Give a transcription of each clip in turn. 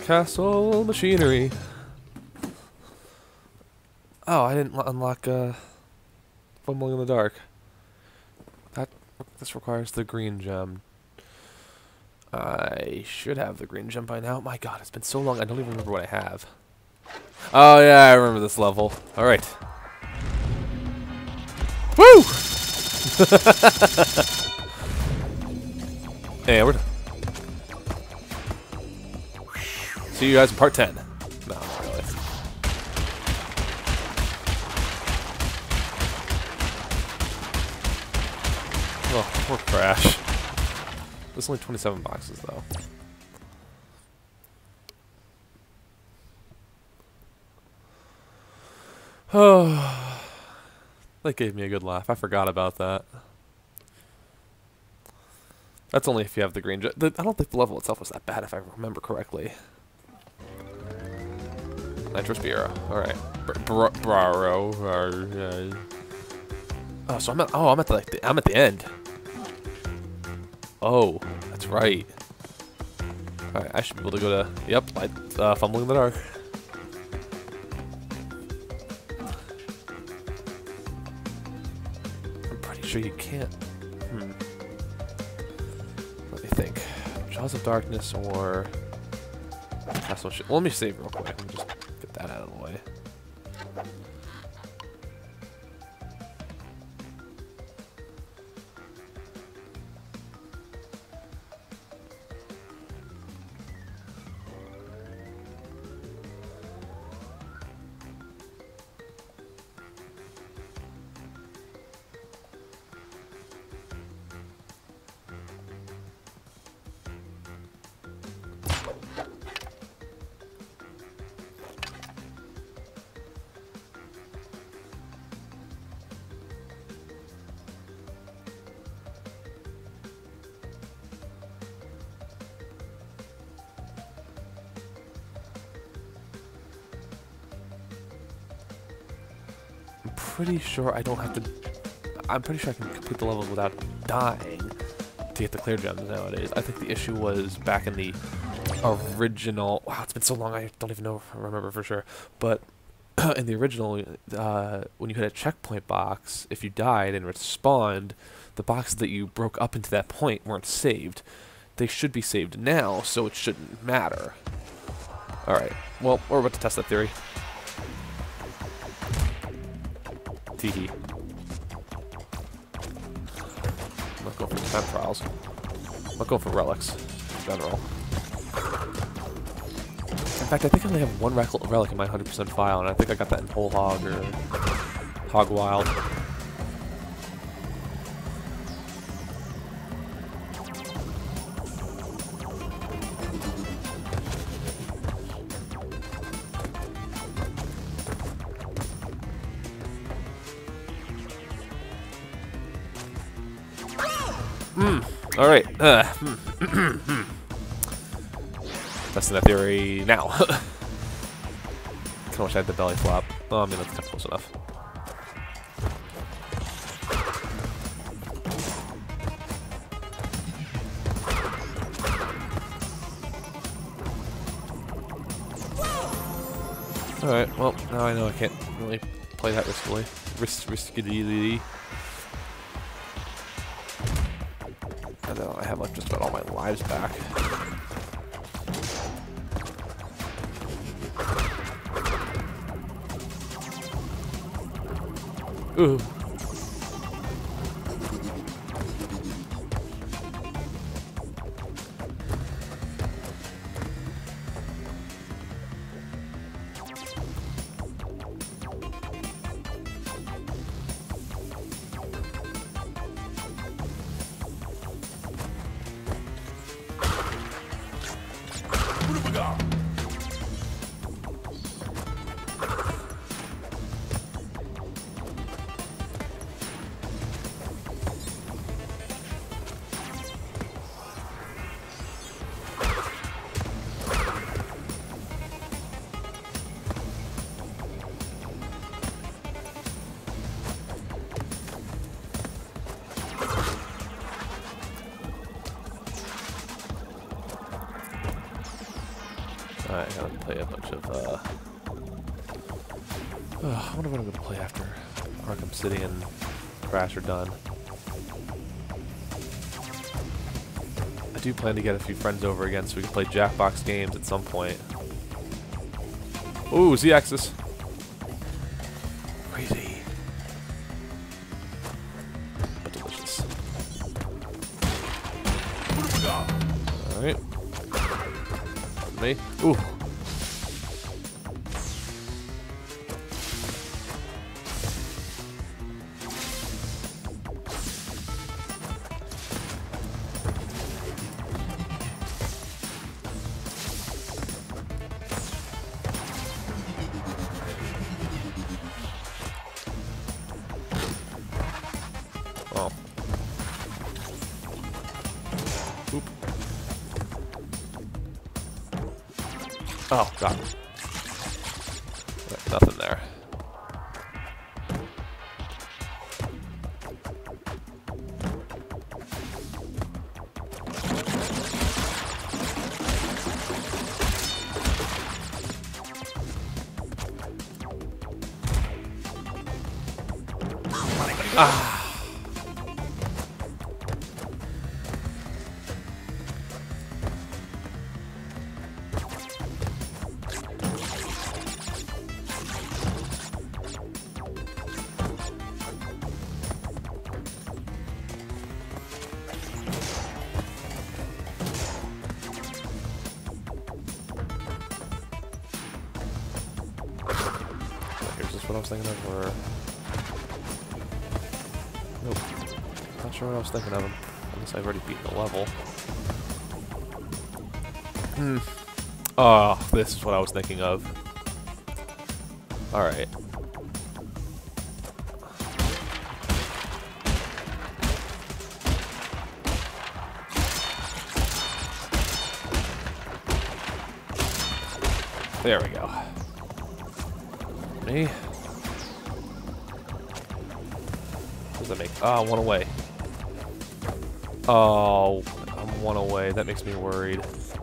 Castle machinery. Oh, I didn't unlock Fumbling in the Dark. This requires the green gem. I should have the green gem by now. My god, it's been so long, I don't even remember what I have. Oh yeah, I remember this level. Alright. Woo! Hey, we're done. See you guys in part 10. No, not really. Oh, poor Crash. There's only 27 boxes, though. Oh, that gave me a good laugh. I forgot about that. That's only if you have the green gem. I don't think the level itself was that bad, if I remember correctly. Nitrus Brio. Alright. Brio. Oh, so I'm at the end. Oh, that's right. Alright, I should be able to go to, yep, Fumbling in the Dark. I'm pretty sure you can't. Let me think. Jaws of Darkness or Castle Shit. Well, let me save real quick. Let me just get that out of the way. Pretty sure I don't have to. I'm pretty sure I can complete the levels without dying to get the clear gems nowadays. I think the issue was back in the original. Wow, it's been so long. I don't even know if I remember for sure. But in the original, when you hit a checkpoint box, if you died and respawned, the boxes that you broke up into that point weren't saved. They should be saved now, so it shouldn't matter. All right. Well, we're about to test that theory. Teehee. I'm not going for time trials. I'm not going for relics in general. In fact, I think I only have one relic in my 100% file, and I think I got that in Whole Hog or Hog Wild. Alright. Testing that theory now. Kinda wish I had the belly flop. Oh, I mean, that's kind of close enough. Alright, well, now I know I can't really play that riskily. Risky. And then I have like just about all my lives back. Ooh. Alright, I gotta play a bunch of, I wonder what I'm gonna play after Arkham City and Crash are done. I do plan to get a few friends over again so we can play Jackbox games at some point. Ooh, Z-axis. Crazy. But delicious. Alright. Me. Ooh. Oh. Oop. Oh, God. Nothing there. Ah. Here's just what I was thinking of, or... Nope. Not sure what I was thinking of. Unless I've already beaten the level. Oh, this is what I was thinking of. Alright. There we go. Me. What does that make? Oh, one away. Oh, I'm one away. That makes me worried.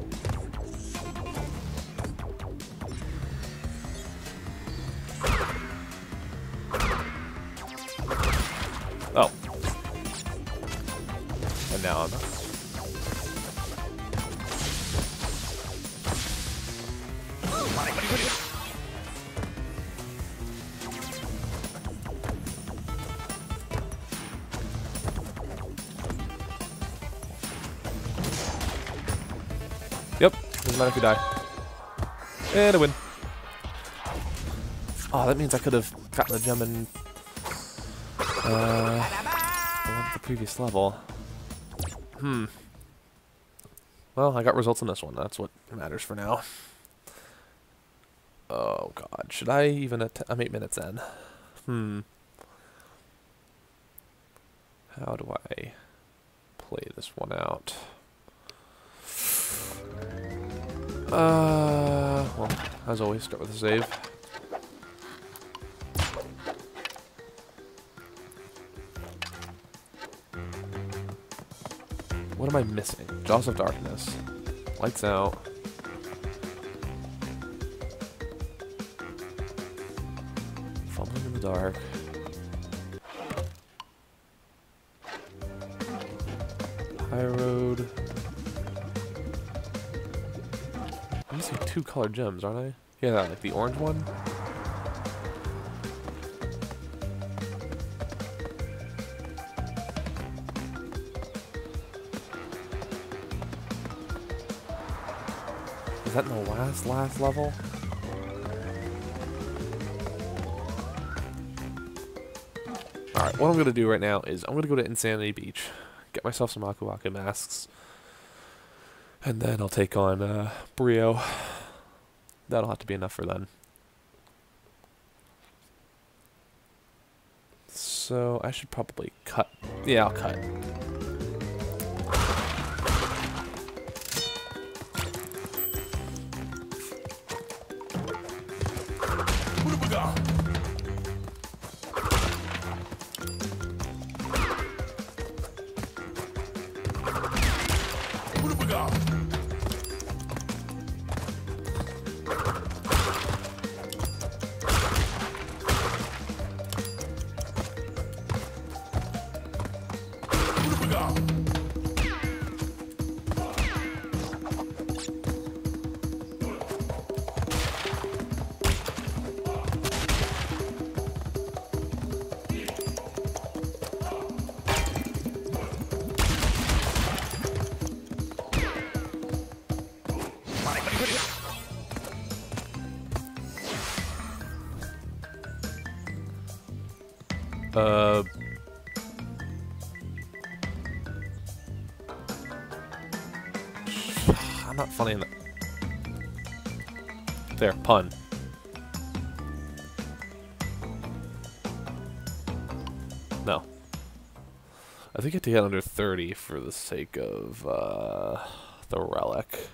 Oh. And now I'm... Yep, doesn't matter if you die. And a win. Oh, that means I could have gotten the gem in the one at the previous level. Well, I got results in this one. That's what matters for now. Oh god, should I even I'm 8 minutes in. How do I play this one out? Well, as always, start with a save. What am I missing? Jaws of Darkness. Lights out. Fumbling in the dark. High road. I'm missing 2 colored gems, aren't I? Yeah, like the orange one. Is that in the last level? Alright, what I'm going to do right now is I'm going to go to Insanity Beach, get myself some Aku Aku masks, and then I'll take on Brio. That'll have to be enough for then. So I should probably cut. Yeah, I'll cut. I'm not funny enough. There, pun. No. I think you have to get under 30 for the sake of the relic.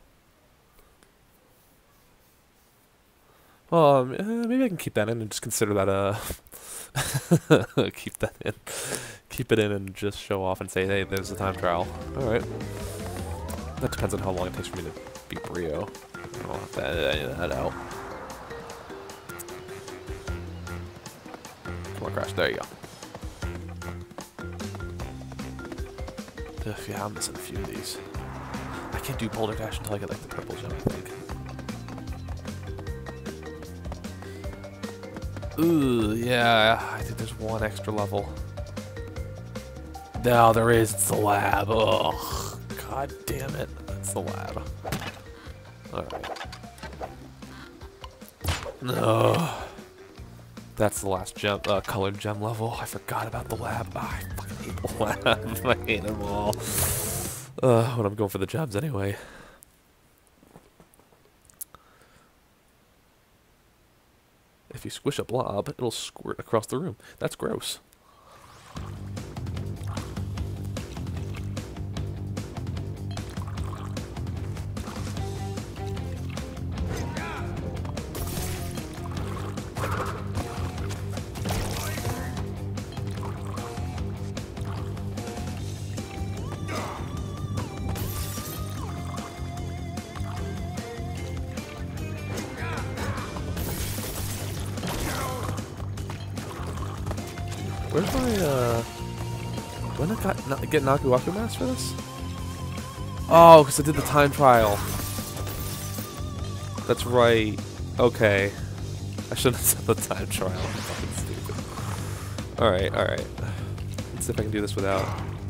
Well, maybe I can keep that in and just consider that keep that in. Keep it in and just show off and say, hey, there's the time trial. Alright. That depends on how long it takes for me to beat Brio. I'll have to edit that out. Come on, Crash. There you go. Ugh, yeah, I'm missing a few of these. I can't do Boulder Dash until I get like the purple gem, I think. Ooh, yeah, I think there's one extra level. No, there is. It's the lab. Oh, god damn it. It's the lab. Alright. No. That's the last gem, colored gem level. I forgot about the lab. Oh, I fucking hate the lab. I hate them all. When I'm going for the gems anyway. If you squish a blob, it'll squirt across the room. That's gross. Where's my, do I not get Naku Aku Mask for this? Oh, because I did the time trial. That's right. Okay. I shouldn't have said the time trial. I'm fucking stupid. Alright, alright. Let's see if I can do this without.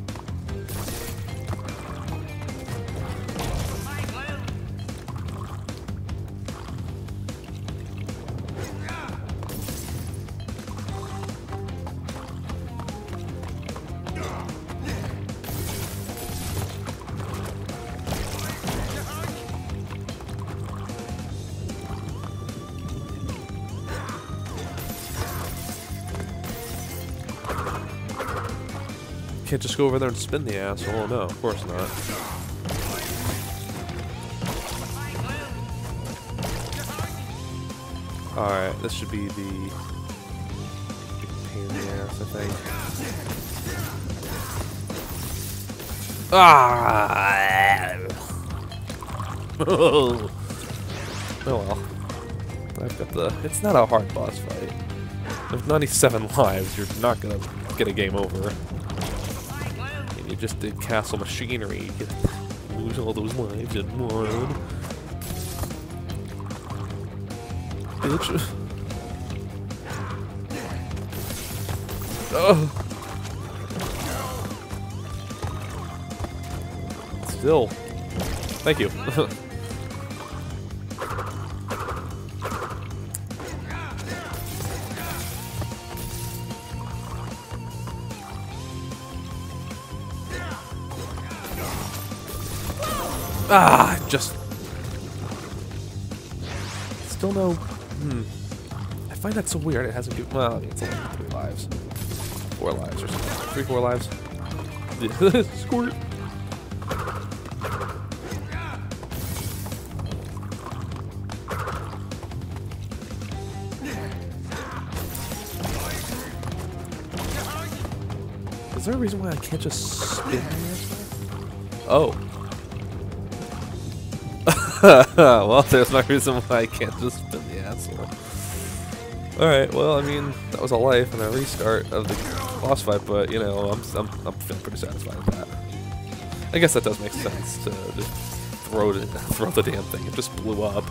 Can't just go over there and spin the asshole. No, of course not. Alright, this should be the big pain in the ass, I think. Ah! Oh well. I've got the. It's not a hard boss fight. With 97 lives, you're not gonna get a game over. You just did castle machinery. You can lose all those lives in one. Bitch. Oh. Still. Thank you. Ah, just still no. I find that so weird. It hasn't given. Well, it's only 3 lives, 4 lives, or something. 3, 4 lives. Squirt. Is there a reason why I can't just spin? Oh. Well, there's my reason why I can't just spin the asshole. Alright, well, I mean, that was a life and a restart of the boss fight, but, you know, I'm feeling pretty satisfied with that. I guess that does make sense to just throw the damn thing. It just blew up.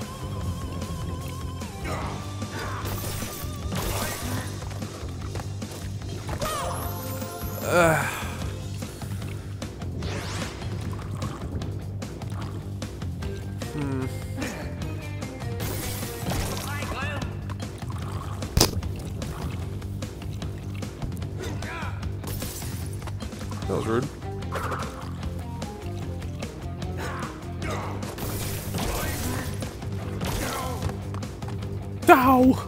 was rude. Ow!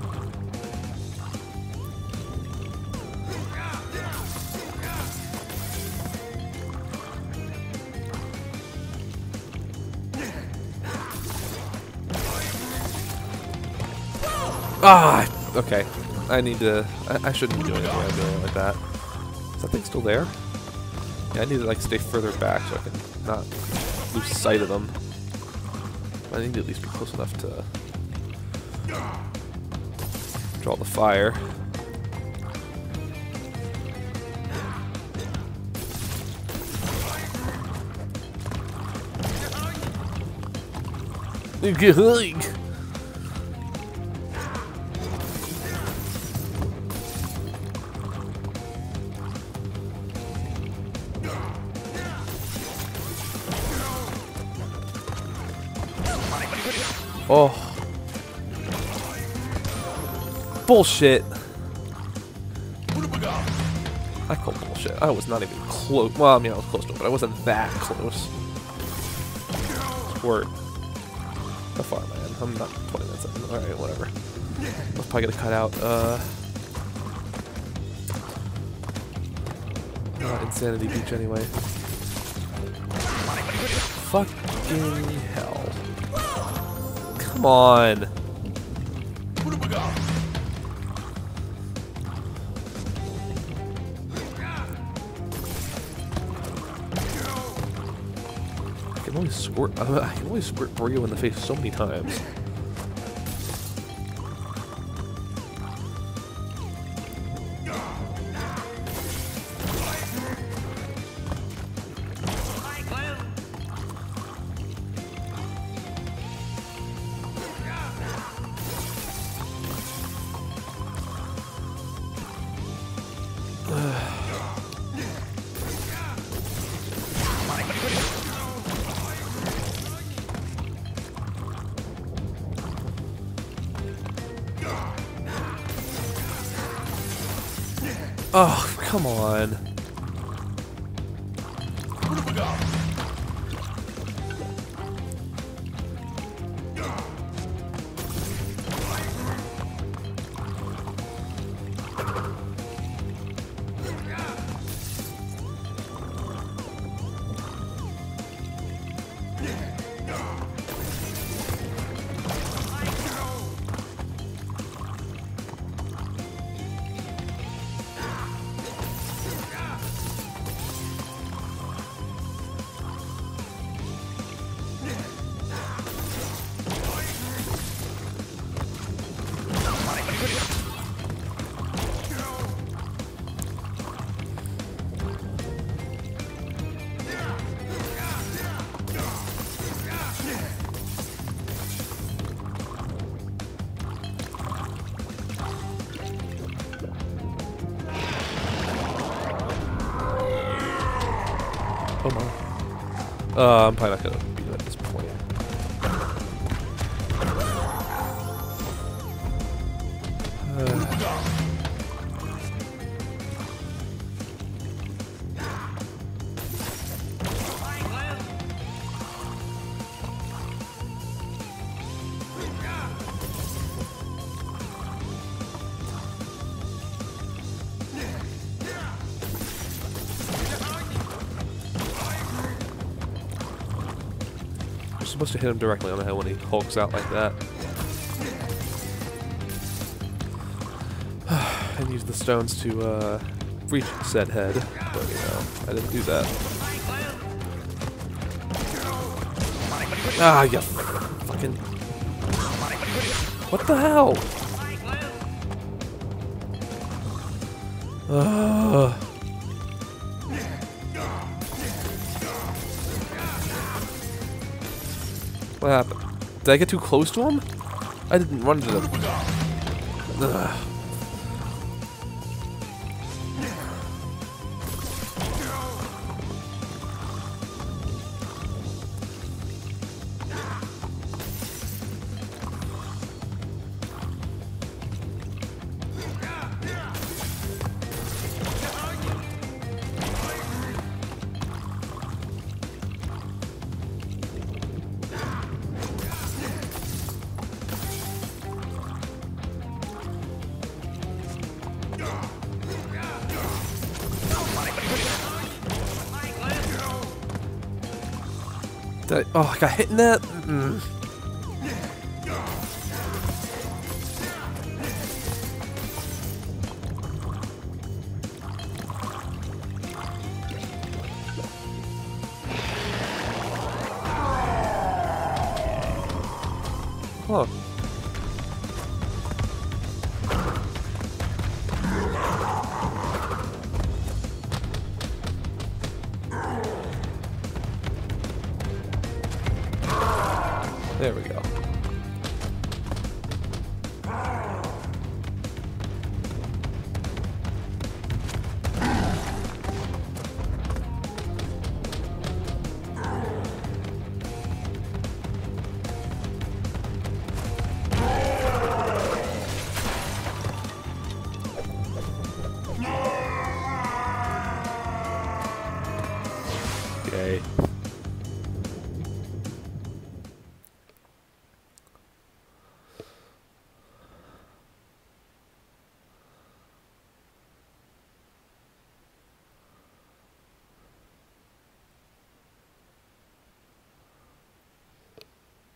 Ah! Okay. I need to... I shouldn't be doing anything I'm doing like that. Is that thing still there? Yeah, I need to like stay further back so I can not lose sight of them. I need to at least be close enough to draw the fire. Oh. Bullshit. I call bullshit. I was not even close. Well, I mean, I was close to it, but I wasn't that close. Squirt. How far am I in? I'm not 20 minutes in. Alright, whatever. I was probably gonna cut out, Insanity Beach anyway. Fucking hell. Come on. I can only squirt Brio in the face so many times. Oh, come on. Oh my. I'm probably not gonna beat it at this point. You're supposed to hit him directly on the head when he hulks out like that. And use the stones to reach said head, but you know, I didn't do that. Ah, you fucking... What the hell? What happened? Did I get too close to him? I didn't run to them. Ugh. Oh, I got hit in that? Mm-mm. Huh. There we go. Okay.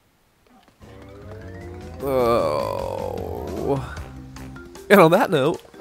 Oh. And on that note,